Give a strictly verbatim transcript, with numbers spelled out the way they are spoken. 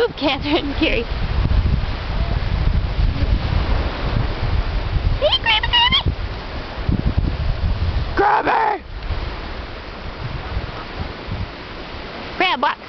Move, Catherine, Carrie. Hey, grab it, grab it! Grab it! Grab what?